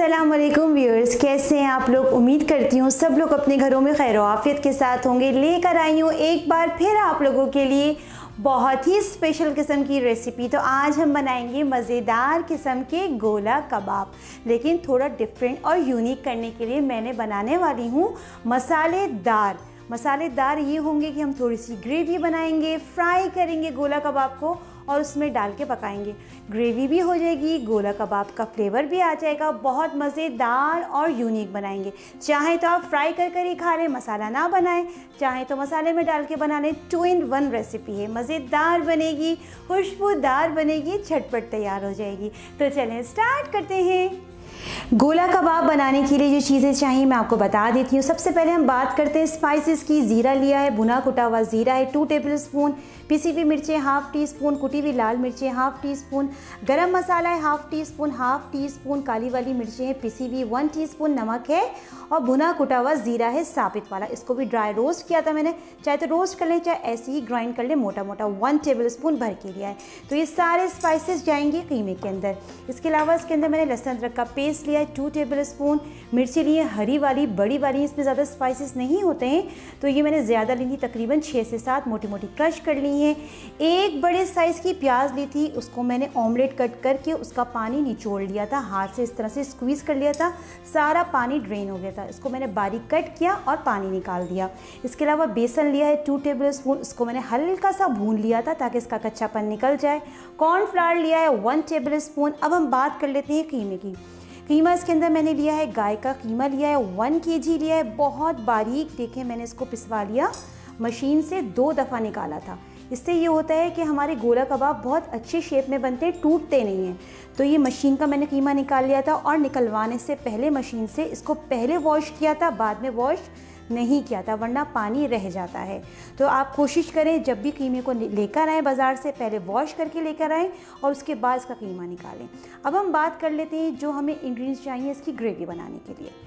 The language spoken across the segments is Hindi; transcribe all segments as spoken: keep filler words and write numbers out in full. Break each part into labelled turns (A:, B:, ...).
A: अस्सलाम वालेकुम व्यूअर्स, कैसे हैं आप लोग। उम्मीद करती हूँ सब लोग अपने घरों में खैर आफियत के साथ होंगे। लेकर आई हूँ एक बार फिर आप लोगों के लिए बहुत ही स्पेशल किस्म की रेसिपी। तो आज हम बनाएंगे मज़ेदार किस्म के गोला कबाब, लेकिन थोड़ा डिफरेंट और यूनिक करने के लिए मैंने बनाने वाली हूँ मसालेदार। मसालेदार ये होंगे कि हम थोड़ी सी ग्रेवी बनाएंगे, फ्राई करेंगे गोला कबाब को और उसमें डाल के पकाएंगे। ग्रेवी भी हो जाएगी, गोला कबाब का फ्लेवर भी आ जाएगा। बहुत मज़ेदार और यूनिक बनाएंगे। चाहें तो आप फ्राई कर कर ही खा लें, मसाला ना बनाएं, चाहें तो मसाले में डाल के बना लें। टू इन वन रेसिपी है, मज़ेदार बनेगी, खुशबूदार बनेगी, झटपट तैयार हो जाएगी। तो चलें स्टार्ट करते हैं। गोला कबाब बनाने के लिए जो चीज़ें चाहिए मैं आपको बता देती हूँ। सबसे पहले हम बात करते हैं स्पाइसेस की। ज़ीरा लिया है, भुना कुटा हुआ ज़ीरा है, टू टेबल स्पून पिसी हुई मिर्चें हाफ़ टी स्पून, कुटी हुई लाल मिर्चें half tea spoon, garam masala है half teaspoon, half teaspoon काली वाली मिर्चें हैं पिसी हुई, वन टी स्पून नमक है और भुना कुटा हुआ ज़ीरा है साबित वाला। इसको भी ड्राई रोस्ट किया था मैंने, चाहे तो रोस्ट कर लें चाहे ऐसे ही ग्राइंड कर लें, मोटा मोटा वन टेबल स्पून भर के लिया है। तो ये सारे स्पाइसेस जाएंगे कीमे के अंदर। इसके अलावा इसके अंदर मैंने लहसुन अदरक का पेस्ट लिया है टू टेबल स्पून, मिर्ची ली है हरी वाली बड़ी वाली, इसमें ज़्यादा स्पाइसेस नहीं होते हैं तो ये मैंने ज़्यादा ली थी, तकरीबन छः से सात मोटी मोटी क्रश कर ली हैं। एक बड़े साइज़ की प्याज ली थी, उसको मैंने ऑमलेट कट करके उसका पानी निचोड़ लिया था, हाथ से इस तरह से स्क्वीज़ कर लिया था, सारा पानी ड्रेन हो गया था। इसको मैंने बारीक कट किया और पानी निकाल दिया। इसके अलावा बेसन लिया है टू टेबल स्पून, इसको मैंने हल्का सा भून लिया था ताकि इसका कच्चापन निकल जाए। कॉर्नफ्लावर लिया है वन टेबल स्पून। अब हम बात कर लेते हैं कीमे की। कीमा इसके अंदर मैंने लिया है गाय का कीमा लिया है, वन के जी लिया है, बहुत बारीक देखें मैंने इसको पिसवा लिया, मशीन से दो दफ़ा निकाला था। इससे ये होता है कि हमारे गोला कबाब बहुत अच्छी शेप में बनते हैं, टूटते नहीं हैं। तो ये मशीन का मैंने कीमा निकाल लिया था और निकलवाने से पहले मशीन से इसको पहले वॉश किया था, बाद में वॉश नहीं किया था वरना पानी रह जाता है। तो आप कोशिश करें जब भी कीमे को लेकर आएँ बाज़ार से पहले वॉश करके लेकर आएँ और उसके बाद इसका कीमा निकालें। अब हम बात कर लेते हैं जो हमें इंग्रेडिएंट्स चाहिए इसकी ग्रेवी बनाने के लिए।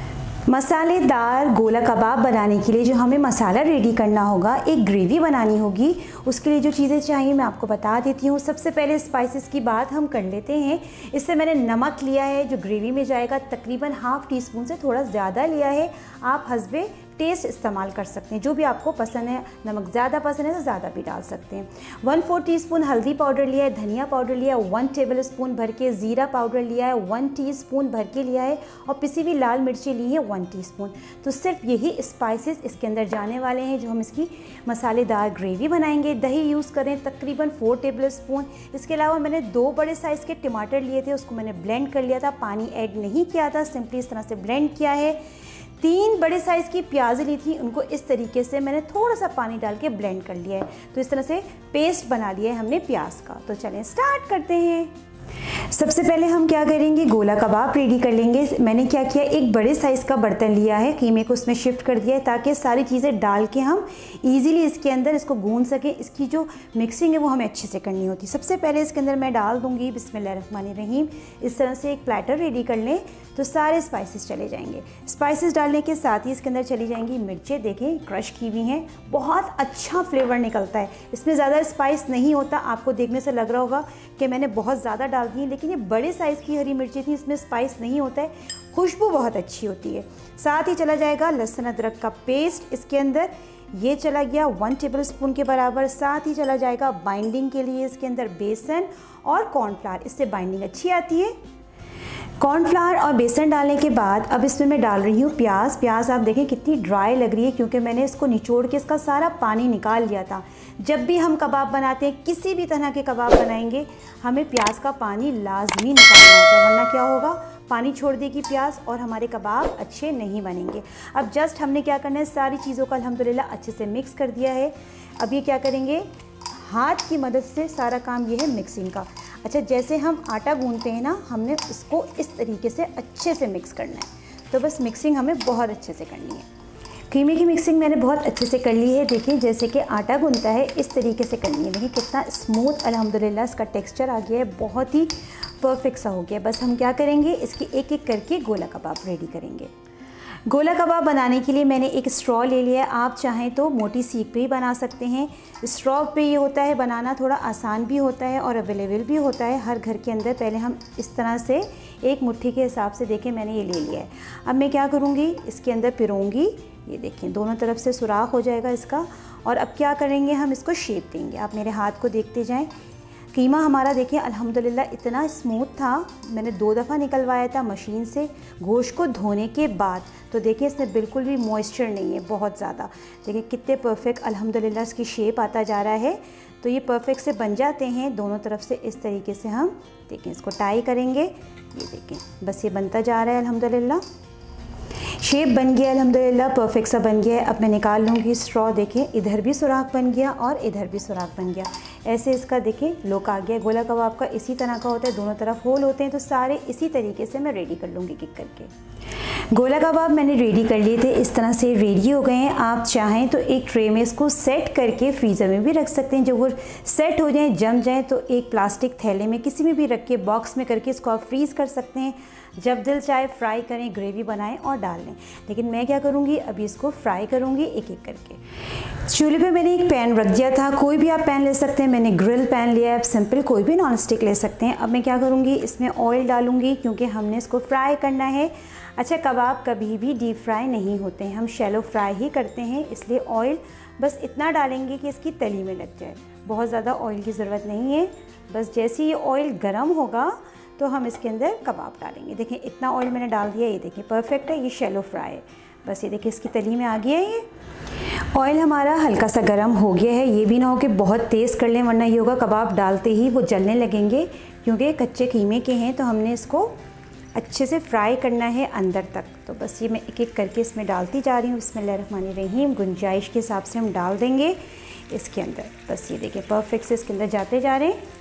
A: मसालेदार गोला कबाब बनाने के लिए जो हमें मसाला रेडी करना होगा, एक ग्रेवी बनानी होगी, उसके लिए जो चीज़ें चाहिए मैं आपको बता देती हूँ। सबसे पहले स्पाइसेस की बात हम कर लेते हैं। इससे मैंने नमक लिया है जो ग्रेवी में जाएगा, तकरीबन हाफ़ टी स्पून से थोड़ा ज़्यादा लिया है। आप हस्बे टेस्ट इस्तेमाल कर सकते हैं, जो भी आपको पसंद है। नमक ज़्यादा पसंद है तो ज़्यादा भी डाल सकते हैं। वन फोर टी स्पून हल्दी पाउडर लिया है, धनिया पाउडर लिया है वन टेबल स्पून भर के, ज़ीरा पाउडर लिया है वन टीस्पून भर के लिया है और पिसी हुई लाल मिर्ची ली है वन टीस्पून। तो सिर्फ यही स्पाइसेस इसके अंदर जाने वाले हैं जो हम इसकी मसालेदार ग्रेवी बनाएंगे। दही यूज़ करें तकरीबन फोर टेबल स्पून। इसके अलावा मैंने दो बड़े साइज़ के टमाटर लिए थे, उसको मैंने ब्लेंड कर लिया था, पानी ऐड नहीं किया था, सिंपली इस तरह से ब्लेंड किया है। तीन बड़े साइज़ की प्याज ली थी, उनको इस तरीके से मैंने थोड़ा सा पानी डाल के ब्लेंड कर लिया है। तो इस तरह से पेस्ट बना लिया है हमने प्याज का। तो चलें स्टार्ट करते हैं। सबसे पहले हम क्या करेंगे, गोला कबाब रेडी कर लेंगे। मैंने क्या किया, एक बड़े साइज़ का बर्तन लिया है, कीमे को उसमें शिफ्ट कर दिया है ताकि सारी चीज़ें डाल के हम इजीली इसके अंदर इसको गूंद सकें। इसकी जो मिक्सिंग है वो हमें अच्छे से करनी होती है। सबसे पहले इसके अंदर मैं डाल दूँगी बिस्मिल्लाहिर्रहमानिर्रहीम। इस तरह से एक प्लेटर रेडी कर लें तो सारे स्पाइसेस चले जाएंगे। स्पाइसेस डालने के साथ ही इसके अंदर चली जाएंगी मिर्चें, देखें क्रश की हुई हैं, बहुत अच्छा फ्लेवर निकलता है। इसमें ज़्यादा स्पाइस नहीं होता, आपको देखने से लग रहा होगा कि मैंने बहुत ज़्यादा डाल दी है, लेकिन ये बड़े साइज़ की हरी मिर्ची थी, इसमें स्पाइस नहीं होता है, खुशबू बहुत अच्छी होती है। साथ ही चला जाएगा लहसुन अदरक का पेस्ट इसके अंदर, ये चला गया वन टेबल स्पून के बराबर। साथ ही चला जाएगा बाइंडिंग के लिए इसके अंदर बेसन और कॉर्नफ्लावर, इससे बाइंडिंग अच्छी आती है। कॉर्नफ्लावर और बेसन डालने के बाद अब इसमें मैं डाल रही हूँ प्याज। प्याज आप देखें कितनी ड्राई लग रही है क्योंकि मैंने इसको निचोड़ के इसका सारा पानी निकाल लिया था। जब भी हम कबाब बनाते हैं, किसी भी तरह के कबाब बनाएंगे, हमें प्याज का पानी लाजमी निकालना होता है, वरना क्या होगा, पानी छोड़ देगी प्याज और हमारे कबाब अच्छे नहीं बनेंगे। अब जस्ट हमने क्या करना है, सारी चीज़ों का अल्हम्दुलिल्लाह अच्छे से मिक्स कर दिया है। अब ये क्या करेंगे, हाथ की मदद से सारा काम ये है मिक्सिंग का। अच्छा, जैसे हम आटा गूंथते हैं ना, हमने इसको इस तरीके से अच्छे से मिक्स करना है। तो बस मिक्सिंग हमें बहुत अच्छे से करनी है। कीमे की मिक्सिंग मैंने बहुत अच्छे से कर ली है। देखिए जैसे कि आटा गूंथता है इस तरीके से करनी है। देखिए कितना स्मूथ अल्हम्दुलिल्लाह इसका टेक्सचर आ गया है, बहुत ही परफेक्ट सा हो गया। बस हम क्या करेंगे, इसकी एक एक करके गोला कबाब रेडी करेंगे। गोला कबाब बनाने के लिए मैंने एक स्ट्रॉ ले लिया है। आप चाहें तो मोटी सीख पे ही बना सकते हैं। स्ट्रॉ पे ये होता है बनाना थोड़ा आसान भी होता है और अवेलेबल भी होता है हर घर के अंदर। पहले हम इस तरह से एक मुट्ठी के हिसाब से देखें मैंने ये ले लिया है। अब मैं क्या करूँगी, इसके अंदर पिरोंगी, ये देखें दोनों तरफ से सुराख हो जाएगा इसका। और अब क्या करेंगे, हम इसको शेप देंगे। आप मेरे हाथ को देखते जाएं। कीमा हमारा देखिए अल्हम्दुलिल्लाह इतना स्मूथ था, मैंने दो दफ़ा निकलवाया था मशीन से गोश्त को धोने के बाद। तो देखिए इसमें बिल्कुल भी मॉइस्चर नहीं है बहुत ज़्यादा। देखिए कितने परफेक्ट अल्हम्दुलिल्लाह इसकी शेप आता जा रहा है। तो ये परफेक्ट से बन जाते हैं दोनों तरफ से। इस तरीके से हम देखें इसको टाई करेंगे, ये देखें बस ये बनता जा रहा है अल्हम्दुलिल्लाह। शेप बन गया अल्हम्दुलिल्लाह, परफेक्ट सा बन गया है। अब मैं निकाल लूँगी स्ट्रॉ। देखें इधर भी सुराख बन गया और इधर भी सुराख बन गया। ऐसे इसका देखें लुक आ गया। गोला कबाब का इसी तरह का होता है, दोनों तरफ होल होते हैं। तो सारे इसी तरीके से मैं रेडी कर लूँगी किक करके। गोला कबाब मैंने रेडी कर लिए थे, इस तरह से रेडी हो गए हैं। आप चाहें तो एक ट्रे में इसको सेट करके फ्रीज़र में भी रख सकते हैं। जब वो सेट हो जाए, जम जाए, तो एक प्लास्टिक थैले में किसी में भी रख के बॉक्स में करके इसको आप फ्रीज़ कर सकते हैं। जब दिल चाहे फ्राई करें, ग्रेवी बनाएं और डाल लें। लेकिन मैं क्या करूँगी, अभी इसको फ्राई करूँगी एक एक करके। चूल्हे पे मैंने एक पैन रख दिया था, कोई भी आप पैन ले सकते हैं। मैंने ग्रिल पैन लिया है, आप सिंपल कोई भी नॉन स्टिक ले सकते हैं। अब मैं क्या करूँगी, इसमें ऑयल डालूँगी क्योंकि हमने इसको फ्राई करना है। अच्छा, कबाब कभी भी डीप फ्राई नहीं होते हैं, हम शैलो फ्राई ही करते हैं। इसलिए ऑयल बस इतना डालेंगे कि इसकी तली में लग जाए, बहुत ज़्यादा ऑयल की ज़रूरत नहीं है। बस जैसे ये ऑयल गर्म होगा तो हम इसके अंदर कबाब डालेंगे। देखें इतना ऑयल मैंने डाल दिया, ये देखिए परफेक्ट है, ये शैलो फ्राई है। बस ये देखिए इसकी तली में आ गया है। ये ऑयल हमारा हल्का सा गर्म हो गया है। ये भी ना हो कि बहुत तेज़ कर लें, वरना ये होगा कबाब डालते ही वो जलने लगेंगे। क्योंकि कच्चे कीमे के हैं तो हमने इसको अच्छे से फ्राई करना है अंदर तक। तो बस ये मैं एक एक करके इसमें डालती जा रही हूँ। बिस्मिल्लाहिर्रहमानिर्रहीम। गुंजाइश के हिसाब से हम डाल देंगे इसके अंदर। बस ये देखिए परफेक्ट से इसके अंदर जाते जा रहे हैं।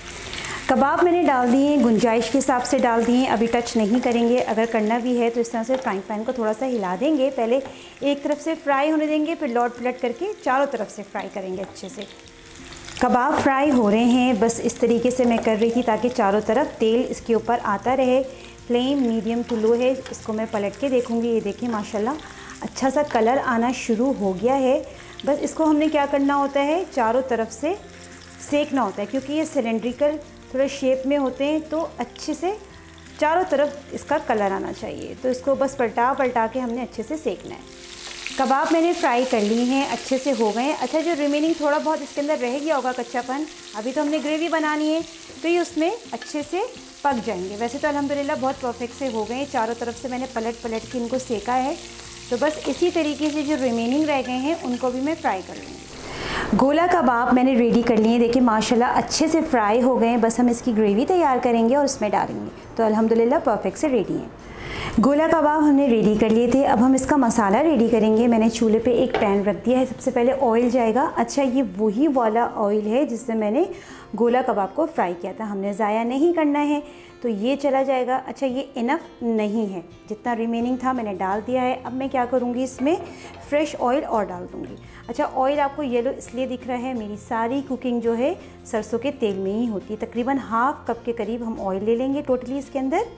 A: कबाब मैंने डाल दिए हैं, गुंजाइश के हिसाब से डाल दिए हैं, अभी टच नहीं करेंगे। अगर करना भी है तो इस तरह से फ्राइंग पैन को थोड़ा सा हिला देंगे। पहले एक तरफ से फ्राई होने देंगे, फिर लौट पलट करके चारों तरफ से फ्राई करेंगे अच्छे से। कबाब फ्राई हो रहे हैं, बस इस तरीके से मैं कर रही थी ताकि चारों तरफ तेल इसके ऊपर आता रहे। फ्लेम मीडियम टू लो है। इसको मैं पलट के देखूँगी। ये देखिए माशाल्लाह अच्छा सा कलर आना शुरू हो गया है। बस इसको हमने क्या करना होता है, चारों तरफ से सेकना होता है। क्योंकि ये सिलेंड्रिकल थोड़े शेप में होते हैं तो अच्छे से चारों तरफ इसका कलर आना चाहिए। तो इसको बस पलटा पलटा के हमने अच्छे से सेकना है। कबाब मैंने फ्राई कर लिए हैं, अच्छे से हो गए हैं। अच्छा, जो रिमेनिंग थोड़ा बहुत इसके अंदर रह गया होगा कच्चापन, अभी तो हमने ग्रेवी बनानी है तो ये उसमें अच्छे से पक जाएंगे। वैसे तो अल्हम्दुलिल्लाह बहुत परफेक्ट से हो गए हैं। चारों तरफ से मैंने पलट पलट के इनको सेका है। तो बस इसी तरीके से जो रिमेनिंग रह गए हैं उनको भी मैं फ्राई कर लूँगी। गोला कबाब मैंने रेडी कर लिए। देखिए माशाल्लाह अच्छे से फ्राई हो गए हैं। बस हम इसकी ग्रेवी तैयार करेंगे और उसमें डालेंगे। तो अल्हम्दुलिल्लाह परफेक्ट से रेडी हैं। गोला कबाब हमने रेडी कर लिए थे। अब हम इसका मसाला रेडी करेंगे। मैंने चूल्हे पे एक पैन रख दिया है। सबसे पहले ऑयल जाएगा। अच्छा, ये वही वाला ऑयल है जिससे मैंने गोला कबाब को फ्राई किया था, हमने ज़ाया नहीं करना है। तो ये चला जाएगा। अच्छा, ये इनफ नहीं है, जितना रिमेनिंग था मैंने डाल दिया है। अब मैं क्या करूँगी, इसमें फ़्रेश ऑयल और डाल दूँगी। अच्छा, ऑयल आपको येलो इसलिए दिख रहा है, मेरी सारी कुकिंग जो है सरसों के तेल में ही होती है। तकरीबन हाफ़ कप के करीब हम ऑयल ले लेंगे टोटली इसके अंदर।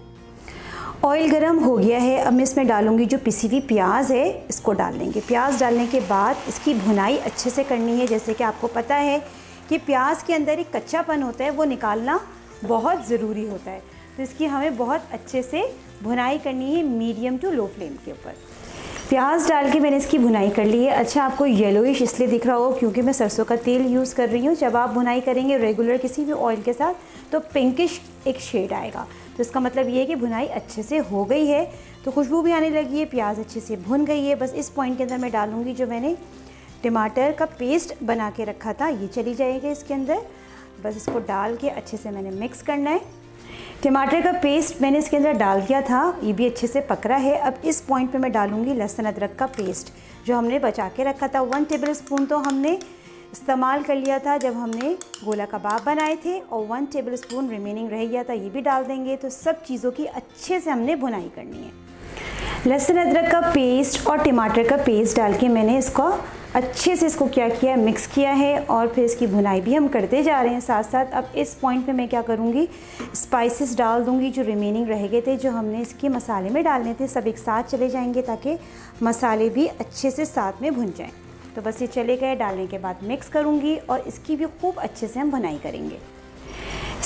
A: ऑयल गरम हो गया है। अब मैं इसमें डालूँगी जो पिसी हुई प्याज है, इसको डाल देंगे। प्याज डालने के बाद इसकी भुनाई अच्छे से करनी है। जैसे कि आपको पता है कि प्याज के अंदर एक कच्चापन होता है, वो निकालना बहुत ज़रूरी होता है। तो इसकी हमें बहुत अच्छे से भुनाई करनी है मीडियम टू लो फ्लेम के ऊपर। प्याज डाल के मैंने इसकी भुनाई कर ली है। अच्छा, आपको येलोइश इसलिए दिख रहा हो क्योंकि मैं सरसों का तेल यूज़ कर रही हूँ। जब आप भुनाई करेंगे रेगुलर किसी भी ऑयल के साथ तो पिंकिश एक शेड आएगा। तो इसका मतलब ये है कि भुनाई अच्छे से हो गई है। तो खुशबू भी आने लगी है, प्याज अच्छे से भुन गई है। बस इस पॉइंट के अंदर मैं डालूँगी जो मैंने टमाटर का पेस्ट बना के रखा था, ये चली जाएगा इसके अंदर। बस इसको डाल के अच्छे से मैंने मिक्स करना है। टमाटर का पेस्ट मैंने इसके अंदर डाल दिया था, ये भी अच्छे से पक रहा है। अब इस पॉइंट पे मैं डालूँगी लहसुन अदरक का पेस्ट जो हमने बचा के रखा था। वन टेबल स्पून तो हमने इस्तेमाल कर लिया था जब हमने गोला कबाब बनाए थे, और वन टेबल स्पून रिमेनिंग रह गया था, ये भी डाल देंगे। तो सब चीज़ों की अच्छे से हमने भुनाई करनी है। लहसुन अदरक का पेस्ट और टमाटर का पेस्ट डाल के मैंने इसको अच्छे से इसको क्या किया है, मिक्स किया है। और फिर इसकी भुनाई भी हम करते जा रहे हैं साथ साथ। अब इस पॉइंट पे मैं क्या करूँगी, स्पाइसेस डाल दूँगी जो रिमेनिंग रह गए थे, जो हमने इसके मसाले में डालने थे, सब एक साथ चले जाएंगे ताकि मसाले भी अच्छे से साथ में भुन जाएँ। तो बस ये चले गए, डालने के बाद मिक्स करूँगी और इसकी भी खूब अच्छे से हम भुनाई करेंगे।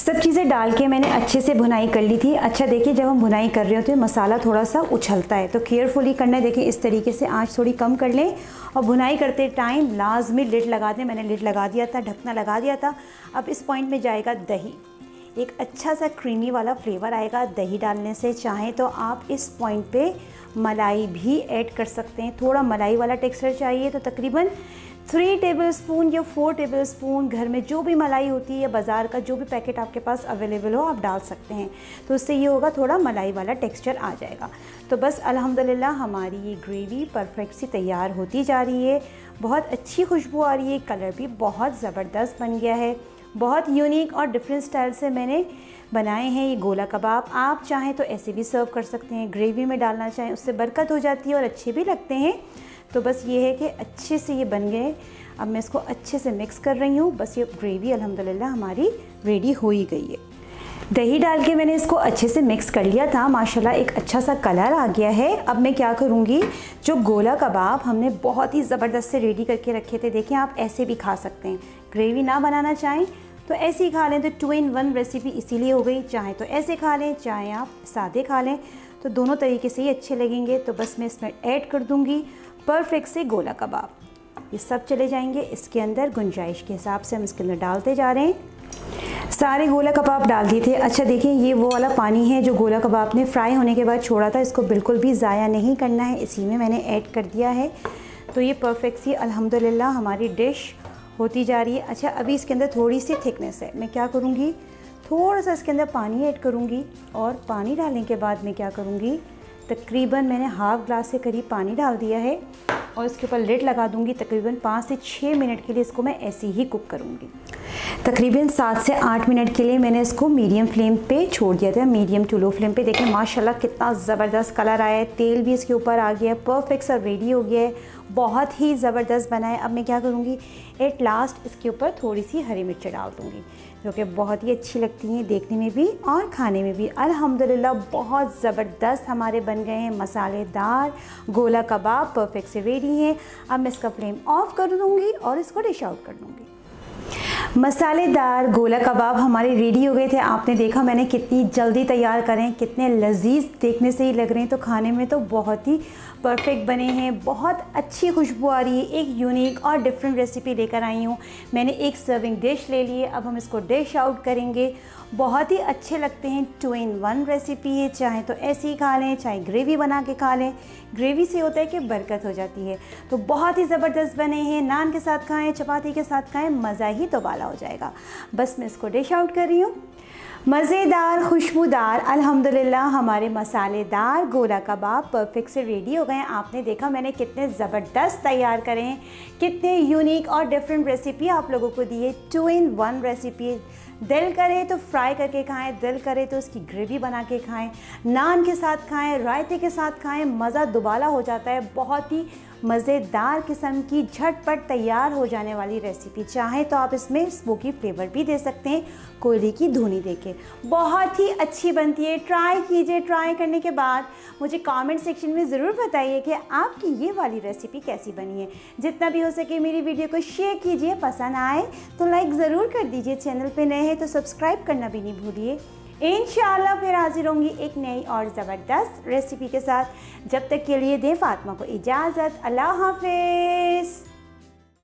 A: सब चीज़ें डाल के मैंने अच्छे से भुनाई कर ली थी। अच्छा देखिए, जब हम भुनाई कर रहे होते हैं मसाला थोड़ा सा उछलता है, तो केयरफुली करना है। देखिए इस तरीके से आंच थोड़ी कम कर लें और भुनाई करते टाइम लाजमी लिड लगा दें। मैंने लिड लगा दिया था, ढकना लगा दिया था। अब इस पॉइंट में जाएगा दही, एक अच्छा सा क्रीमी वाला फ्लेवर आएगा दही डालने से। चाहें तो आप इस पॉइंट पे मलाई भी ऐड कर सकते हैं। थोड़ा मलाई वाला टेक्सचर चाहिए तो तकरीबन थ्री टेबलस्पून या फोर टेबलस्पून घर में जो भी मलाई होती है या बाज़ार का जो भी पैकेट आपके पास अवेलेबल हो आप डाल सकते हैं। तो उससे ये होगा थोड़ा मलाई वाला टेक्सचर आ जाएगा। तो बस अल्हम्दुलिल्लाह हमारी ये ग्रेवी परफेक्ट सी तैयार होती जा रही है। बहुत अच्छी खुशबू आ रही है, कलर भी बहुत ज़बरदस्त बन गया है। बहुत यूनिक और डिफरेंट स्टाइल से मैंने बनाए हैं ये गोला कबाब। आप चाहें तो ऐसे भी सर्व कर सकते हैं, ग्रेवी में डालना चाहें उससे बरकत हो जाती है और अच्छे भी लगते हैं। तो बस ये है कि अच्छे से ये बन गए। अब मैं इसको अच्छे से मिक्स कर रही हूँ। बस ये ग्रेवी अल्हम्दुलिल्लाह हमारी रेडी हो ही गई है। दही डाल के मैंने इसको अच्छे से मिक्स कर लिया था, माशाल्लाह एक अच्छा सा कलर आ गया है। अब मैं क्या करूँगी, जो गोला कबाब हमने बहुत ही ज़बरदस्त से रेडी करके रखे थे, देखें आप ऐसे भी खा सकते हैं। ग्रेवी ना बनाना चाहें तो ऐसे ही खा लें, तो टू इन वन रेसिपी इसीलिए हो गई। चाहें तो ऐसे खा लें, चाहें आप सादे खा लें, तो दोनों तरीके से ही अच्छे लगेंगे। तो बस मैं इसमें ऐड कर दूँगी परफेक्ट से गोला कबाब। ये सब चले जाएंगे इसके अंदर, गुंजाइश के हिसाब से हम इसके अंदर डालते जा रहे हैं। सारे गोला कबाब डाल दिए थे। अच्छा देखिए, ये वो वाला पानी है जो गोला कबाब ने फ्राई होने के बाद छोड़ा था, इसको बिल्कुल भी ज़ाया नहीं करना है, इसी में मैंने ऐड कर दिया है। तो ये परफेक्ट सी अल्हम्दुलिल्लाह हमारी डिश होती जा रही है। अच्छा अभी इसके अंदर थोड़ी सी थिकनेस है, मैं क्या करूँगी, थोड़ा सा इसके अंदर पानी ऐड करूँगी और पानी डालने के बाद मैं क्या करूँगी, तकरीबन मैंने हाफ़ ग्लास से करीब पानी डाल दिया है और इसके ऊपर लिड लगा दूँगी। तकरीबन पाँच से छः मिनट के लिए इसको मैं ऐसे ही कुक करूँगी। तकरीबन सात से आठ मिनट के लिए मैंने इसको मीडियम फ्लेम पे छोड़ दिया था, मीडियम टू लो फ्लेम पे। देखें माशाल्लाह कितना ज़बरदस्त कलर आया है, तेल भी इसके ऊपर आ गया है, परफेक्ट सा रेडी हो गया है, बहुत ही ज़बरदस्त बना है। अब मैं क्या करूँगी, एट लास्ट इसके ऊपर थोड़ी सी हरी मिर्च डाल दूँगी, जो कि बहुत ही अच्छी लगती हैं देखने में भी और खाने में भी। अल्हम्दुलिल्लाह बहुत ज़बरदस्त हमारे बन गए हैं मसालेदार गोला कबाब, परफेक्ट से रेडी हैं। अब मैं इसका फ्लेम ऑफ कर दूँगी और इसको डिश आउट कर दूँगी। मसालेदार गोला कबाब हमारे रेडी हो गए थे। आपने देखा मैंने कितनी जल्दी तैयार करें, कितने लजीज देखने से ही लग रहे हैं, तो खाने में तो बहुत ही परफेक्ट बने हैं। बहुत अच्छी खुशबू आ रही है। एक यूनिक और डिफरेंट रेसिपी लेकर आई हूँ। मैंने एक सर्विंग डिश ले ली है, अब हम इसको डिश आउट करेंगे। बहुत ही अच्छे लगते हैं, टू इन वन रेसिपी है। चाहे तो ऐसे ही खा लें, चाहे ग्रेवी बना के खा लें। ग्रेवी से होता है कि बरकत हो जाती है। तो बहुत ही ज़बरदस्त बने हैं। नान के साथ खाएं, चपाती के साथ खाएं, मज़ा ही तो बाला हो जाएगा। बस मैं इसको डिश आउट कर रही हूँ। मज़ेदार, खुशबूदार, अल्हम्दुलिल्लाह हमारे मसालेदार गोला कबाब परफेक्ट से रेडी हो गए हैं। आपने देखा मैंने कितने ज़बरदस्त तैयार करे हैं, कितने यूनिक और डिफरेंट रेसिपी आप लोगों को दी है। टू इन वन रेसिपी, दिल करे तो फ्राई करके खाएं, दिल करे तो उसकी ग्रेवी बना के खाएं, नान के साथ खाएं, रायते के साथ खाएं, मज़ा दुबाला हो जाता है। बहुत ही मज़ेदार किस्म की झटपट तैयार हो जाने वाली रेसिपी। चाहें तो आप इसमें स्मोकी फ्लेवर भी दे सकते हैं, कोयले की धुनी देके। बहुत ही अच्छी बनती है, ट्राई कीजिए। ट्राई करने के बाद मुझे कमेंट सेक्शन में ज़रूर बताइए कि आपकी ये वाली रेसिपी कैसी बनी है। जितना भी हो सके मेरी वीडियो को शेयर कीजिए, पसंद आए तो लाइक ज़रूर कर दीजिए। चैनल पे नए हैं तो सब्सक्राइब करना भी नहीं भूलिए। इंशाअल्लाह फिर हाजिर होंगी एक नई और ज़बरदस्त रेसिपी के साथ। जब तक के लिए दें फातिमा को इजाज़त। अल्लाह हाफ़िज़।